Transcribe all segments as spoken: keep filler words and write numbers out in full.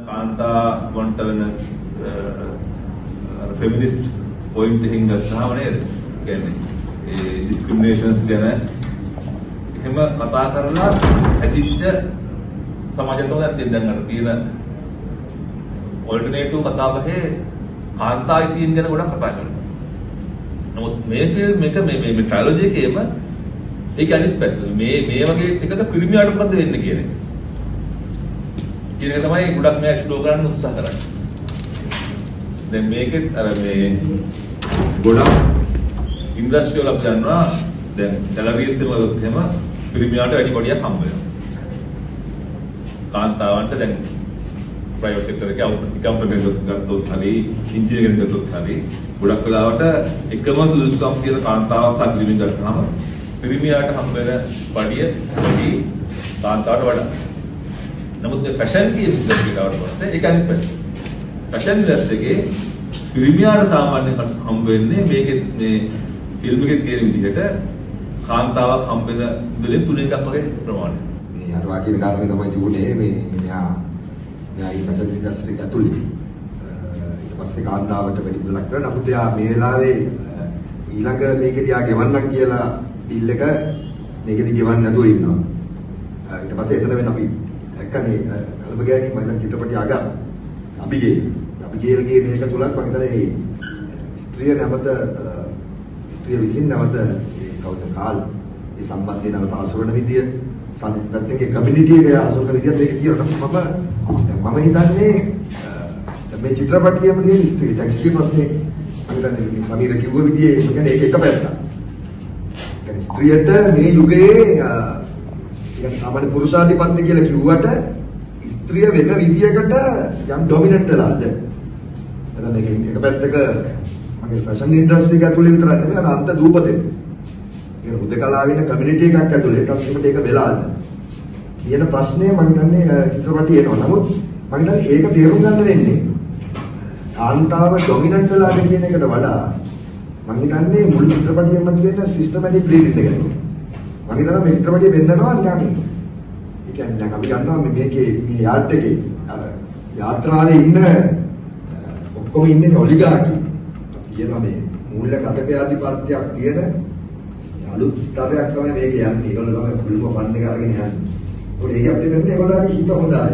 කාන්තා වන්ට වෙන ෆෙමිනිස්ට් පොයින්ට් එකකින් ගත්තාම නේද? කියන්නේ ඒ ඩිස්ක්‍රිමිනේෂන්ස් ගැන එහෙම කතා කරලා ඇදිච්ච සමාජය තමයි දැන් දැන් අර තියෙන ඔල්ටර්නේටිව් කතාබහේ කාන්තායිතියන් ගැන ගොඩක් කතා කරනවා. නමුත් මේ ෆිල්ම් එක මේ මේ ට්‍රයොලොජි එකේම ඒක අනිත් පැත්ත. මේ මේ වගේ එකක පිරිමියාට මොකද වෙන්නේ කියන එක. කියන එක තමයි ගොඩක් මේ එක්ස්ප්ලෝර් කරන්න උත්සාහ කරන්නේ. දැන් මේකෙත් අර මේ ගොඩක් ඉන්ඩස්ට්‍රි වල අපි දන්නවා දැන් සැලරිස් වලත් එහෙම පිරිමියාට වැඩි කොටියක් හම්බ වෙනවා. කාන්තාවන්ට දැන් ප්‍රයිවට් සෙක්ටර් එකේ කම්පැනි එකකට ගත්තොත් හරි ඉන්ජිනියරින් ගත්තොත් හරි ගොඩක් වෙලාවට එකම සුදුසුකම් තියෙන කාන්තාවක් සහ පිරිමි ගත්තාම පිරිමියාට හම්බ වෙන පඩිය වැඩි කාන්තාවට වඩා. නමුත් මේ ෆැෂන් කියන ඉන්ඩස්ට්‍රියට පස්සේ ඒක අනිත් පැත්ත. ෆැෂන් ඉන්ඩස්ට්‍රි එකේ පිරිමියාට සාමාන්‍යයෙන් හම්බ වෙන්නේ මේකේ මේ ෆිල්ම් එකේ තියෙන විදිහට කාන්තාවක් හම්බ වෙන දෙලෙන් තුන එකක් වගේ ප්‍රමාණයක්. මේ අර වාක්‍ය විකාරණය තමයි තිබුණේ මේ යා යා ෆැෂන් ඉන්ඩස්ට්‍රි එක ඇතුළේ. ඊට පස්සේ කාන්තාවට වැඩි බලක් කරා. නමුත් යා මේ වෙලාවේ ඊළඟ මේකදී ආ ගෙවන්නම් කියලා බිල් එක මේකදී ගෙවන්න නැතුව ඉන්නවා. ඊට පස්සේ එතන වෙන අපි දැක්කනේ කලබ ගෑණි මම දැන් චිත්‍රපටි අග අබිගේ අබිගේල්ගේ මේක තුලක් මම හිතන්නේ ස්ත්‍රිය නැවත ස්ත්‍රිය විසින් නැවත ඒ කවුද කාල් ඒ සම්බන්ධය නැවත අසුරන විදිය සම්පූර්ණයෙන් කමියුනිටි එක අසුරන විදියත් මේක කියනවා. මම මම හිතන්නේ මේ චිත්‍රපටියේම තියෙන ස්ත්‍රී ටැක්ස්ටි ප්‍රශ්නේ අපිට සමීර කිව්ව විදිහේ ඒ කියන්නේ ඒක එක පැත්තක්. කියන්නේ ස්ත්‍රියට මේ යුගයේ يعني සාමාන්‍ය පුරුෂාධිපත්‍ය කියලා කිව්වට ස්ත්‍රිය වෙන විදියකට යම් ඩොමිනන්ට් වෙලාද. එතන මේක එක පැත්තක මගේ ෆැෂන් ඉන්ඩස්ට්‍රි එක ඇතුලේ විතරක් නෙමෙයි අර අන්ත දූපතේ. කියන හුදකලා වෙන කමියුනිටි එකක් ඇතුලේ ඒකත් ඒක වෙලාද. කියන ප්‍රශ්නේ මම හිතන්නේ චිත්‍රපටි එනවා. නමුත් මම හිතන්නේ ඒක තේරුම් ගන්න වෙන්නේ කාන්තාව ඩොමිනන්ට් වෙලාද කියන එකට වඩා මම හිතන්නේ මුළු චිත්‍රපටියෙම තියෙන සිස්ටමැටික් රීඩින් එක. මම හිතනවා මේ චිත්‍රපටිය වෙන්නනවා නිකන් ඒ කියන්නේ දැන් අපි ගන්නවා මේ මේකේ මේ යාඩ් එකේ අර යාත්‍රාවේ ඉන්න ඔක්කොම ඉන්නේ ඔලිගාර්කි. අපි කියනවා මේ මූල්‍ය කතකයාධිපත්‍යයක් තියෙන අලුත් ස්තරයක් තමයි මේක යන්නේ. ඒගොල්ලෝ තමයි ෆුල්ම ෆන් එක අරගෙන යන්නේ. ඒකට ඒක අපිට වෙන්නේ ඒගොල්ලෝගේ හිත හොඳ අය.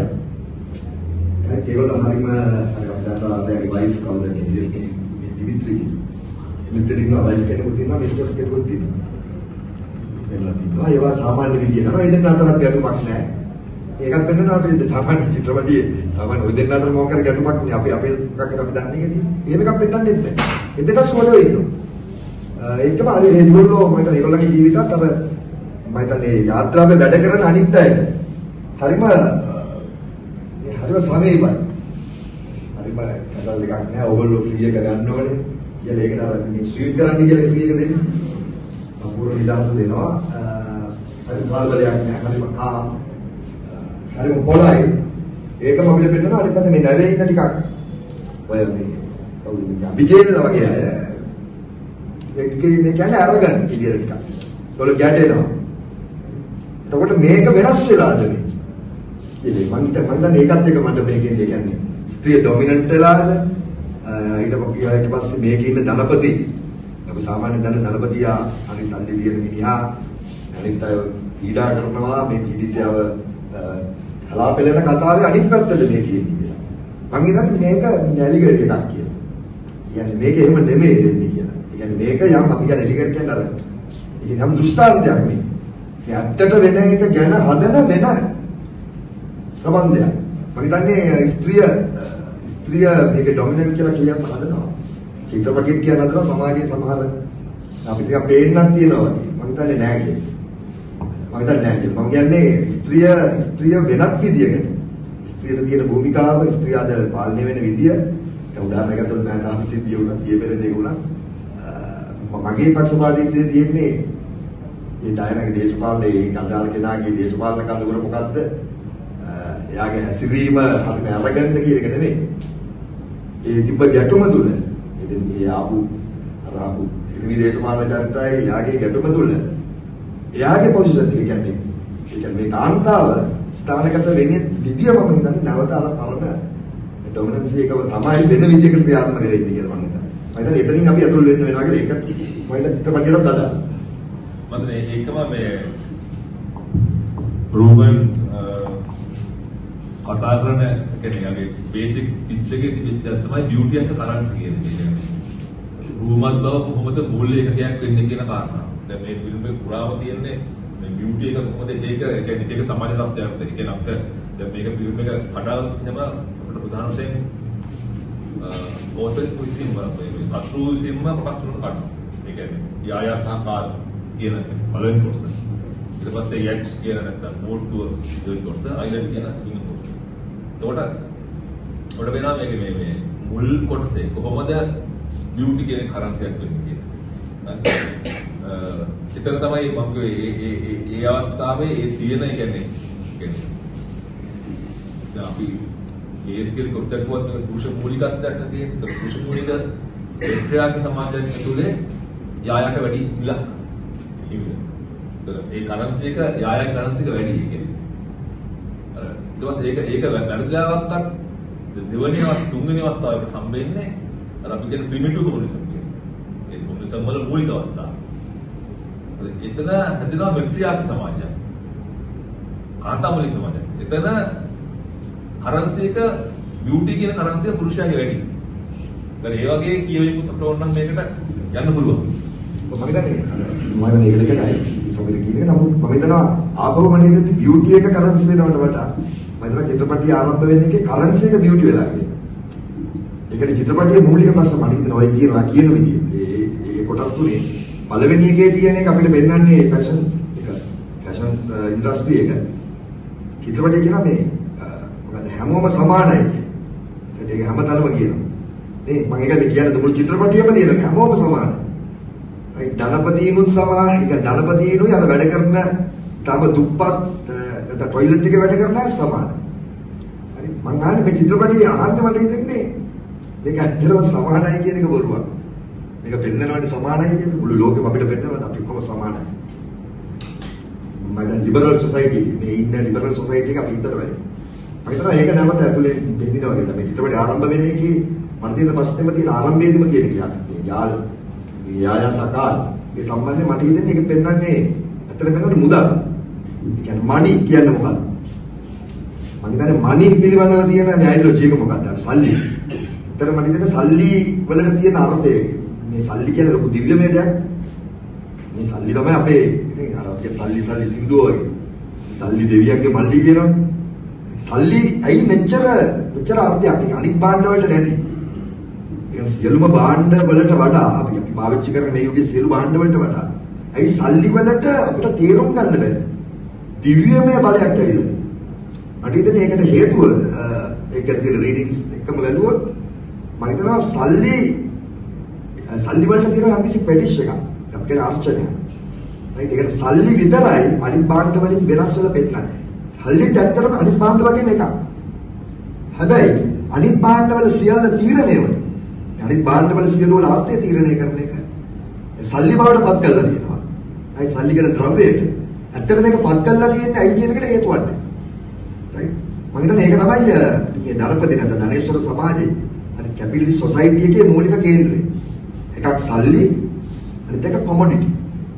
හරි ඒගොල්ලෝ හරිම අර අපි දන්නවා දැන් වයිෆ් කවුද කියන්නේ දිමිත්‍රි. දිමිත්‍රිගේ වයිෆ් කෙනෙකුත් ඉන්නවා මිස්ටර්ස් කෙනෙකුත් ඉන්නවා. දෙන්නා තියනවා ඒවා සාමාන්‍ය විදියට කරනවා. ඒ දෙන්න අතරත් ගැටුමක් නැහැ. ඒකත් වෙනවා අපිට සාමාන්‍ය චිත්‍රපටියේ සාමාන්‍ය ඔය දෙන්න අතර මොකක් කර ගැටුමක් නේ. අපි අපේ මොකක් කර අපි දන්නේ නැති. එහෙම එකක් වෙන්නන්නේ නැහැ. ඒ දෙක සුවදව ඉන්නවා. ඒකම හරි ඒගොල්ලෝ මම හිතන්නේ ඒගොල්ලන්ගේ ජීවිතත් අර මම හිතන්නේ යාත්‍රාවේ වැඩ කරන අනිත් අයට හරිම ඒ හරිම සමීපයි. හරිම කතාව දෙකක් නෑ. ඕගොල්ලෝ ෆ්‍රී එක ගන්න ඕනේ. කියලා ඒකට අර මේ ස්වීට් කරන්න කියලා ෆ්‍රී එක දෙන්නේ. සම්පූර්ණ නිදහස දෙනවා. හරි කාලවලයක් නෑ. හරිම ආ හරිම පොළයි. ඒකම අපිට පෙන්නනවා අනිත් පැත්තේ මේ නැරේ ඉන්න ටිකක් ඔය මේ කවුද මේ අබිගේල් වගේ අය ඒකේ මේ කියන්නේ අරගන්න විදියට ටිකක්. ඒගොල්ලෝ ගැටෙනවා. එතකොට මේක වෙනස් වෙලාද මේ? ඉතින් මම හිත මම දන්නේ ඒකත් එක මට මේකෙන් ඒ කියන්නේ ස්ත්‍රිය ඩොමිනන්ට් වෙලාද? ඊට පස්සේ ඊට පස්සේ මේකේ ඉන්න ධනපති. අපි සාමාන්‍යයෙන් දන්න ධනපතියා හරි සල්ලි තියෙන මිනිහා අනිත් අය පීඩා කරනවා මේ පීඩිතයව හලාපෙලන කතාවේ අනිත් පැත්තද මේ කියන්නේ කියලා. මම හිතන්නේ මේක නැලිගර එකක් කියලා. කියන්නේ මේක එහෙම නෙමෙයි වෙන්නේ කියලා. කියන්නේ මේක යම් අපි කියන්නේ එලිගර් කියන්නේ අර ඒක නම් දෘෂ්ටාන්තයක් නේ. මේ ඇත්තට වෙන එක ගැන හදන වෙන ප්‍රබන්ධයක්. මම හිතන්නේ ස්ත්‍රිය ස්ත්‍රිය මේක ඩොමිනන්ට් කියලා කියන්න හදනවා. චිත්‍රපටියක් කියන හදනවා සමාජයේ සමහර අපිට ටිකක් පේන්නක් තියෙනවා වගේ. මම හිතන්නේ නෑ කියලා. මම හිතන්නේ නෑ කියලා. මම කියන්නේ ස්ත්‍රිය ස්ත්‍රිය වෙනත් විදියකට. ස්ත්‍රියට තියෙන භූමිකාව ස්ත්‍රිය අද පාලනය වෙන විදිය. දැන් උදාහරණයක් ගත්තොත් මම තාම සිද්ධිය වුණා. ඊයේ පෙර දෙක වුණා. මගේ පක්ෂපාතීත්වයේ තියෙන්නේ මේ ඩයනාගේ දේශපාලනේ අදාළ කෙනාගේ දේශපාලන කඳවුර මොකද්ද? එයාගේ හැසිරීම හරිම අරගන්න කියන එක නෙමෙයි. ඒ තිබ්බ ගැටුම තුල ඉතින් මේ ආපු අර ආපු හිරිමි දේශපාලන චරිතය එයාගේ ගැටුම තුල එයාගේ පොසිෂන් එක කියන්නේ ඒ කියන්නේ මේ කාන්තාව ස්ථානගත වෙන්නේ විදිය මම හිතන්නේ නැවත අර පරණ ඩොමිනන්සි එකම තමයි වෙන විදිහකට ක්‍රියාත්මක වෙන්නේ කියලා මම හිතනවා. මම හිතන්නේ එතනින් අපි අතුල් වෙන්න වෙනවා කියලා ඒක මම හිතන චිත්‍රපටියටත් දාලා. මම හිතන්නේ ඒකම මේ රූබන් කතා කරන කියන්නේ යගේ බේසික් පිච් එකේ තිබිච්ච තමයි බියුටි ඇස් අ කරන්සි කියන්නේ. රූමත් බව කොහොමද මූල්‍ය එකකයක් වෙන්නේ කියන කාරණා. දැන් මේ ෆිල්ම් එක පුරාම තියෙන්නේ මේ බියුටි එක කොහොමද ඒක කියන්නේ ඒක සමාජ තත්ත්වයක්. ඒ කියන්නේ අපිට දැන් මේක ෆිල්ම් එක කඩාව හැම අපිට ප්‍රධාන වශයෙන් ඕතෙන් කුයිසින් බලන්න කටු සිම්ම කොටස් තුනකට කඩනවා. ඒ කියන්නේ යායා සහ කාල් කියන පළවෙනි කොටස. ඊට පස්සේ යච් කියන නැත්නම් මෝඩ් ටුවර් දෙවෙනි කොටස, අයිලන්ඩ් කියන තුන්වෙනි කොටස. එතකොට ඔඩ වෙනවා මේක මේ මේ මුල් කොටසේ කොහොමද බියුටි කියන කරන්සියක් වෙන්නේ කියන්නේ. එතන තමයි මම කිව්වේ ඒ ඒ ඒ අවස්ථාවේ ඒ තියෙන කියන්නේ කියන්නේ දැන් අපි ඒ ස්කිල් කොටකුවත් පුරුෂ මූලිකත්වයක් නැති ඒක පුරුෂ මූලික පෙට්‍රියාර්කි සමාජයක් ඇතුලේ යායට වැඩි මිලක් ඒ කරන්සි එක යායා කරන්සි එක වැඩි කියන්නේ. අර ඊට පස්සේ ඒක ඒක වැරදිලාවක්වත් දෙවෙනි තුන්වෙනි අවස්ථාවකට හම්බෙන්නේ අර අපි කියන ප්‍රිමිටිව් කොමියුනිසම් කියන්නේ. ඒ කොමියුනිසම් වල මූලික අවස්ථාව. එතන හැදෙනවා මෙට්‍රියාර්කි සමාජයක්. කාන්තා මූලික සමාජයක්. එතන කරන්සි එක බියුටි කියන කරන්සි එක පුරුෂයාගේ වැඩි. ඒතර ඒ වගේ කියවෙන්නට ඕන නම් මේකට යන්න පුළුවන්. මම හිතන්නේ මම හිතන්නේ ඒකට එකයි සමහර කියන එක නමුත් මම හිතනවා ආපහු මම හිතන්නේ බියුටි එක කරන්සි වෙනවට වඩා මම හිතනවා චිත්‍රපටිය ආරම්භ වෙන එකේ කරන්සි එක බියුටි වෙලා කියන. ඒකනේ චිත්‍රපටියේ මූලික ප්‍රශ්න මම හිතනවා ඔය කියනවා කියන විදිය. ඒ ඒ කොටස් තුනේ පළවෙනි එකේ තියෙන එක අපිට පෙන්වන්නේ ෆැෂන් එක ෆැෂන් ඉන්ඩස්ට්‍රි එක. චිත්‍රපටිය කියනවා මේ මොකද හැමෝම සමානයි කියන්නේ. ඒක හැමතැනම කියනවා. මේ මම ඒකද කියන්නේ මුළු චිත්‍රපටියම තියෙන හැමෝම සමානයි. ඒ ධනපතිනුත් සමාන, ඒක ධනපතිනුයි අර වැඩ කරන තම දුප්පත් නැත්නම් টয়ලට් එකේ වැඩ කරන අය සමානයි. හරි මං අහන්නේ මේ චිත්‍රපටිය අහන්න මට හිතෙන්නේ මේක ඇත්තටම සමානයි කියන එක බොරුවක්. මේක පෙන්නනවානේ සමානයි කියන්නේ මුළු ලෝකෙම අපිට පෙන්නනවා අපි කොහොම සමානයි. මම දැන් ලිබරල් සොසයිටි එකේ මේ ඉන්න ලිබරල් සොසයිටි එක අපි හිතට වැඩි. අපි හිතනවා ඒක නැවත ඇතුලේ බෙදිනවා කියලා. මේ චිත්‍රපටය ආරම්භ වෙන එකේ මට තියෙන ප්‍රශ්නේම තියෙන ආරම්භයේදීම කියන කියන්නේ. මේ යාල යායා සකාල් මේ සම්බන්ධයෙන් මට හිතෙන්නේ ඒක පෙන්වන්නේ ඇත්තට පෙන්වන්නේ මුදල්. ඒ කියන්නේ මනි කියන්නේ මොකක්ද? මම හිතන්නේ මනි පිළිබඳව තියෙන මේ අයිඩියොලොජි එක මොකක්ද? අපි සල්ලි. ඇත්තට මට හිතෙන්නේ සල්ලි වලට තියෙන අර්ථය මේ සල්ලි කියන්නේ ලොකු දිව්‍යමය දෙයක්. මේ සල්ලි තමයි අපේ නේ අර අපේ සල්ලි සල්ලි සින්දුව වගේ. සල්ලි දෙවියන්ගේ මල්ලි කියනවා. සල්ලි ඇයි මෙච්චර මෙච්චර අර්ථයක් අනිත් භාණ්ඩ වලට නැති? ඒ සියලුම භාණ්ඩ වලට වඩා අපි අපි පාවිච්චි කරන මේ යුගයේ සියලු භාණ්ඩ වලට වඩා ඇයි සල්ලි වලට අපිට තේරුම් ගන්න බැරි? දිව්‍යමය බලයක් ඇවිල්ලා. මට හිතෙන්නේ ඒකට හේතුව ඒකට තියෙන රීඩින්ග්ස් එකම බැලුවොත් මම හිතනවා සල්ලි සල්ලි වලට තියෙන යම්කිසි පෙටිෂ් එකක්. අපි කියන අර්චනය. රයිට් ඒකට සල්ලි විතරයි අනිත් භාණ්ඩ වලින් වෙනස් වෙලා පෙන්නන්නේ. සල්ලිත් ඇත්තටම අනිත් භාණ්ඩ වගේම එකක්. හැබැයි අනිත් භාණ්ඩ වල සියල්ල තීරණය වෙනවා. අනිත් භාණ්ඩ වල සියලු වල අර්ථය තීරණය කරන එක සල්ලි බවට පත් කරලා තියෙනවා. රයිට් සල්ලි කියන ද්‍රව්‍යයට. ඇත්තට මේක පත් කරලා තියෙන්නේ අයි කියන එකට හේතුවක් නැහැ. රයිට් මම හිතන්නේ ඒක තමයි මේ ධනපති නැත්නම් ධනේශ්වර සමාජයේ අර කැපිටලිස්ට් සොසයිටි එකේ මූලික කේන්ද්‍රය. එකක් සල්ලි අනිත් එක කොමොඩිටි.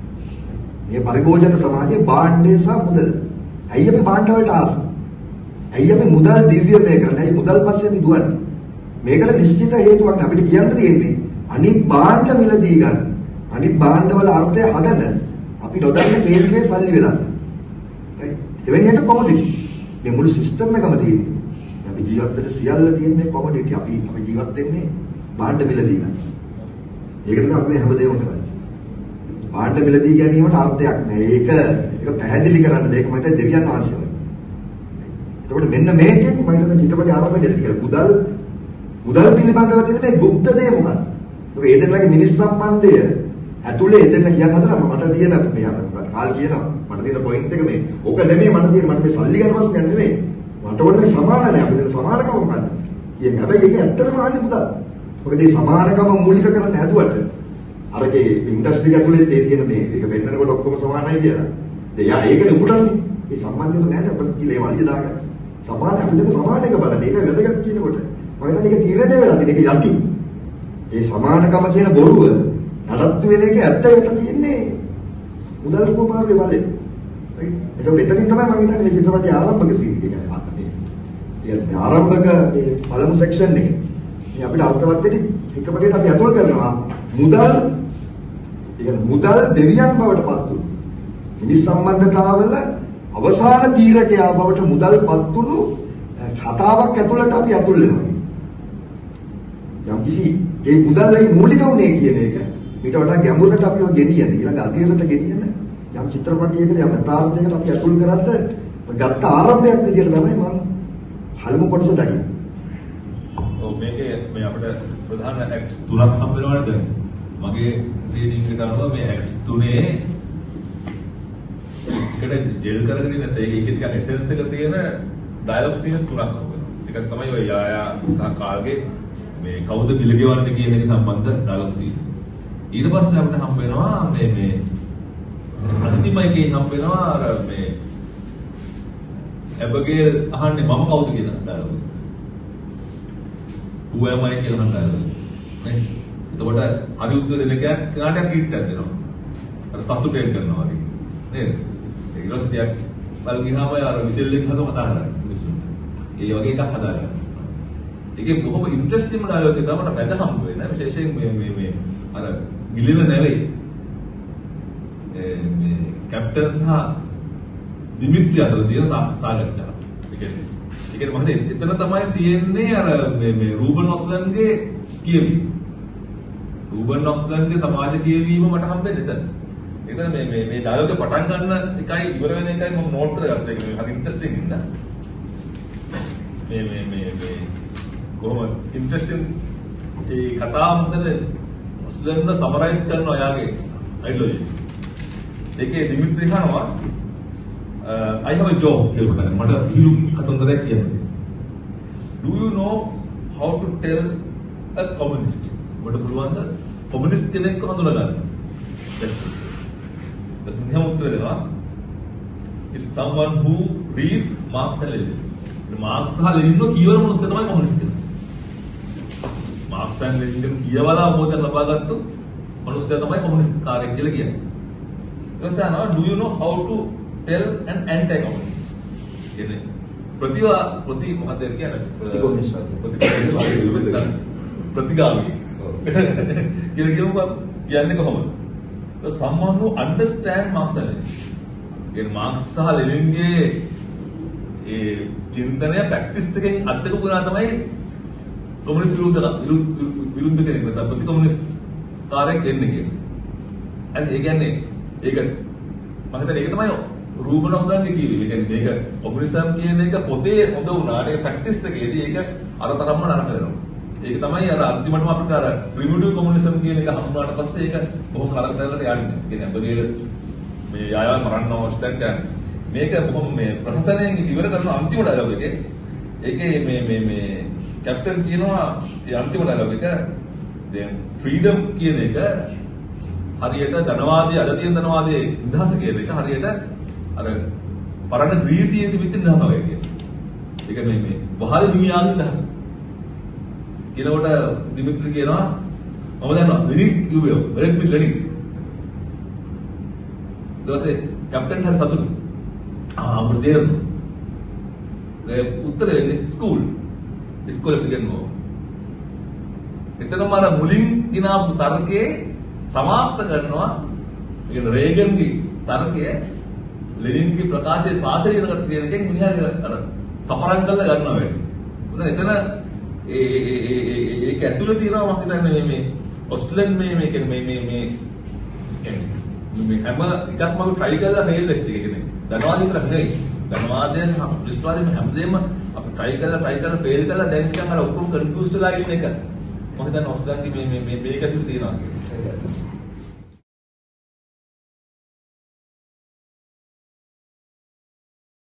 මේ පරිභෝජන සමාජයේ භාණ්ඩය සහ මුදල. ඇයි අපි භාණ්ඩ වලට ආස? ඇයි අපි මුදල් දිව්‍යමය කරන්නේ? ඇයි මුදල් පස්සේ අපි දුවන්නේ? මේකට නිශ්චිත හේතුවක් නෑ අපිට කියන්න තියෙන්නේ. අනිත් භාණ්ඩ මිලදී ගන්න. අනිත් භාණ්ඩ වල අර්ථය හදන්න. අපි නොදන්න කේන්ද්‍රයේ සල්ලි වෙලා. රයිට්. එවැනි එක කොමොඩිටි. මේ මුළු සිස්ටම් එකම තියෙන්නේ. අපි ජීවත් වෙන්න සියල්ල තියෙන මේ කොමොඩිටි. අපි අපි ජීවත් වෙන්නේ භාණ්ඩ මිලදී ගන්න. ඒකට තමයි අපි හැමදේම කරන්නේ. භාණ්ඩ මිලදී ගැනීමට අර්ථයක් නෑ. ඒක ඒක පැහැදිලි කරන්න මේක මම හිතන්නේ දෙවියන් වහන්සේම. එතකොට මෙන්න මේකෙන් මම හිතන්නේ චිත්‍රපටය ආරම්භ වෙන්නේ කියලා. මුදල් මුදල් පිළිබඳව තියෙන මේ গুপ্ত දේ මොකක්ද? ඒක ඒ දෙන්නගේ මිනිස් සම්බන්ධය ඇතුලේ එතන කියන්න හදනවා මට තියෙන මේ අර මොකක්ද කාල් කියනවා මට තියෙන පොයින්ට් එක මේ. ඕක නෙමෙයි මට තියෙන මට මේ සල්ලි ගැන ප්‍රශ්නයක් නෙමෙයි. මට ඕනේ මේ සමාන නැහැ. අපි දෙන සමානකම මොකක්ද? කියන්නේ හැබැයි ඒක ඇත්තටම ආන්නේ මුදල්. මොකද මේ සමානකම මූලික කරන්න හැදුවට අරගේ ඉන්ඩස්ට්‍රි එක ඇතුලේ තියෙන මේ ඒක වෙන්නකොට ඔක්කොම සමානයි කියලා. එයා ඒකනේ උපුටන්නේ. මේ සම්බන්ධය නැහැ අපිට කියලා ඒ වලිය දාගන්න. සමාන අපි දෙන සමාන එක බලන්න. ඒක වැදගත් කියනකොට මම හිතන්නේ ඒක තීරණය වෙලා තියෙන එක යටි. ඒ සමානකම කියන බොරුව නඩත්තු වෙන එක ඇත්ත යට තියෙන්නේ මුදල් කුමාරගේ බලේ. right? ඒක එතනින් තමයි මම හිතන්නේ මේ චිත්‍රපටයේ ආරම්භක සීන් එක කියන්නේ. මේ ආරම්භක මේ පළමු සෙක්ෂන් එකේ මේ අපිට අර්ථවත් දෙන්නේ චිත්‍රපටයට අපි අතුල් කරනවා මුදල් ඒ කියන්නේ මුදල් දෙවියන් බවට පත් වුණු මිනිස් සම්බන්ධතාවල අවසාන තීරකයා බවට මුදල්පත් වුණු කතාවක් ඇතුළට අපි ඇතුල් වෙනවා. යම් කිසි ඒ මුදල්ලයි මූලික උනේ කියන එක ඊට වඩා ගැඹුරට අපිව ගෙනියන ඊළඟ අධීරයට ගෙනියන යම් චිත්‍රපටයකට යම් යථාර්ථයකට අපි ඇතුල් කරද්ද ගත්ත ආරම්භයක් විදිහට තමයි මම හලමු කොටස දකින්නේ. ඔව් මේකේ මේ අපිට ප්‍රධාන ඇක්ට්ස් තුනක් හම්බ වෙනවනේ දැන්. මගේ රීඩින් එකට අනුව මේ ඇක්ට්ස් තුනේ එකට ජෙල් කරගෙන නැත්නම් ඒක ටිකක් එසෙන්ස් එක තියෙන ඩයලොග් සීන්ස් තුනක් හම්බ වෙනවා. එකක් තමයි ඔය යායා සහ කාල්ගේ මේ කවුද බිල ගෙවන්නේ කියන එක සම්බන්ධ ඩයලොග් සීන්. ඊට පස්සේ අපිට හම්බ වෙනවා මේ මේ අන්තිම එකේ හම්බ වෙනවා අර මේ එබගේ අහන්නේ මම කවුද කියන ඩයලොග්. who am I කියලා අහන ඩයලොග්. නේ? එතකොට හරි උත්තර දෙන්න කෙනාට කිට්ටක් දෙනවා. අර සතුටෙන් කරනවා වගේ. නේද? ඒ ඊළඟට බල ගියාම අර විසෙල් එක හදව කතා කරන්නේ මිනිස්සුන්ට. ඒ වගේ එකක් හදාගන්න. ඒකේ බොහොම ඉන්ටරෙස්ටිං ඩයලොග් එක තමයි මට හම්බ වෙන්නේ. විශේෂයෙන් මේ මේ මේ අර ගිලින නෙවෙයි. ඒ මේ කැප්ටන් සහ දිමිත්‍රි අතර තියෙන සාකච්ඡාව. ඒ කියන්නේ ඒ කියන්නේ මම හිතන්නේ එතන තමයි තියෙන්නේ අර මේ මේ රූබන් ඔස්ලන්ගේ කියවීම. රූබන් ඔස්ලන්ගේ සමාජ කියවීම මට හම්බෙන්නේ එතන. එතන මේ මේ මේ ඩයලොග් එක පටන් ගන්න එකයි ඉවර වෙන එකයි මම නෝට් කරගත්තා. ඒක හරි ඉන්ටරෙස්ටිං ඉන්න. මේ මේ මේ මේ කොහොම ඉන්ටරෙස්ටිං ඒ කතාව මොකද ඔස්ලන්ව සමරයිස් කරන ඔයාගේ අයිඩියොලොජි. ඒකේ දිමිත්‍රි හනවා I have a job කියලා මට මට හිලු කතන්දරයක් කියන්න තියෙනවා. Do you know how to tell a communist? මට පුළුවන් ද කොමියුනිස්ට් කෙනෙක්ව හඳුනා ගන්න? දැන් මෙහෙම උත්තර දෙනවා. It's someone who reads Marx and Lenin. Marx සහ ලෙනින්ව කියවන මොනස්ස තමයි කොමියුනිස්ට් කෙනෙක්. මාක්ස් and ලෙනින් කියවලා අවබෝධයක් ලබාගත්තු මොනස්ස තමයි කොමියුනිස්ට් කාර්යයක් කියලා කියන්නේ. ඊට පස්සේ අහනවා do you know how to tell an anti-communist? කියන්නේ ප්‍රතිවා ප්‍රති මොකද කියන්නේ? ප්‍රතිකොමියුනිස්ට් ප්‍රතිකොමියුනිස්ට් ප්‍රතිගාමී. කියලා කියමුකෝ කියන්නේ කොහොමද? someone who understand Marx and Lenin. කියන්නේ මාක්ස් සහ ලෙනින්ගේ ඒ චින්තනය ප්‍රැක්ටිස් එකෙන් අත්දකපු කෙනා තමයි කොමියුනිස්ට් විරුද්ධ විරුද්ධ කෙනෙක් නැත්නම් ප්‍රතිකොමියුනිස්ට් කාර්යයක් දෙන්නේ කියන්නේ. හරි ඒ කියන්නේ ඒක මම හිතන්නේ ඒක තමයි රූබන් ඔස්ලන්ගේ කිව්වේ. ඒ කියන්නේ මේක කොමියුනිසම් කියන එක පොතේ හොඳ වුණාට ඒක ප්‍රැක්ටිස් එකේදී ඒක අර තරම්ම නරක වෙනවා. ඒක තමයි අර අන්තිමටම අපිට අර ප්‍රිමිටිව් කොමියුනිසම් කියන එක හම්බුනාට පස්සේ ඒක බොහොම නරක තැනකට යන්නේ. ඒ කියන්නේ අපගේ මේ යායා මරන්න අවස්ථාවක් ගන්න. මේක බොහොම මේ ප්‍රහසනයෙන් ඉවර කරන අන්තිම ඩයලොග් එකේ ඒකේ මේ මේ මේ කැප්ටන් කියනවා ඒ අන්තිම ඩයලොග් එක දැන් ෆ්‍රීඩම් කියන එක හරියට ධනවාදී අද තියෙන ධනවාදී නිදහස කියන එක හරියට අර පරණ ග්‍රීසියේ තිබිච්ච නිදහස වගේ කියනවා. ඒක මේ මේ වහල් හිමියාගේ නිදහස. ඊළඟට දිමිත්‍රි කියනවා මම දන්නවා ලෙනින් කිව්වේ වෙලෙත් ලෙනින්. ඊට පස්සේ කැප්ටන් හරි සතුටුයි. ආ අපිට තේරෙනවා. ඒ උත්තරේ එන්නේ ස්කූල්. ඉස්කෝලේ පිටින්නවා. එතනම අර මුලින් දිනාපු තර්කයේ සමාප්ත කරනවා. ඒ කියන්නේ රේගන්ගේ තර්කය ලෙනින්ගේ ප්‍රකාශයේ පාසලේ ඉගෙන ගන්න එකෙන් මිනිහා අර සමරන් කරලා ගන්නවා වැඩි. මොකද එතන ඒ ඒ ඒ ඒක ඇතුළේ තියෙනවා මම හිතන්නේ මේ මේ ඔස්ට්‍රේලියන් මේ මේ කියන්නේ මේ මේ කියන්නේ මේ හැම එකක්ම අපි try කරලා fail වෙච්ච එක කියන්නේ ධනවාදී විතර නෙවෙයි. ධනවාදයේ සහ දෘෂ්ටිවාදයේ හැමදේම අපි try කරලා try කරලා fail කරලා දැන් නිකන් අර ඔක්කොම confused වෙලා ඉන්න එක. මම හිතන්නේ ඔස්ට්‍රේලියාවේ මේ මේ මේ මේක ඇතුළේ තියෙනවා.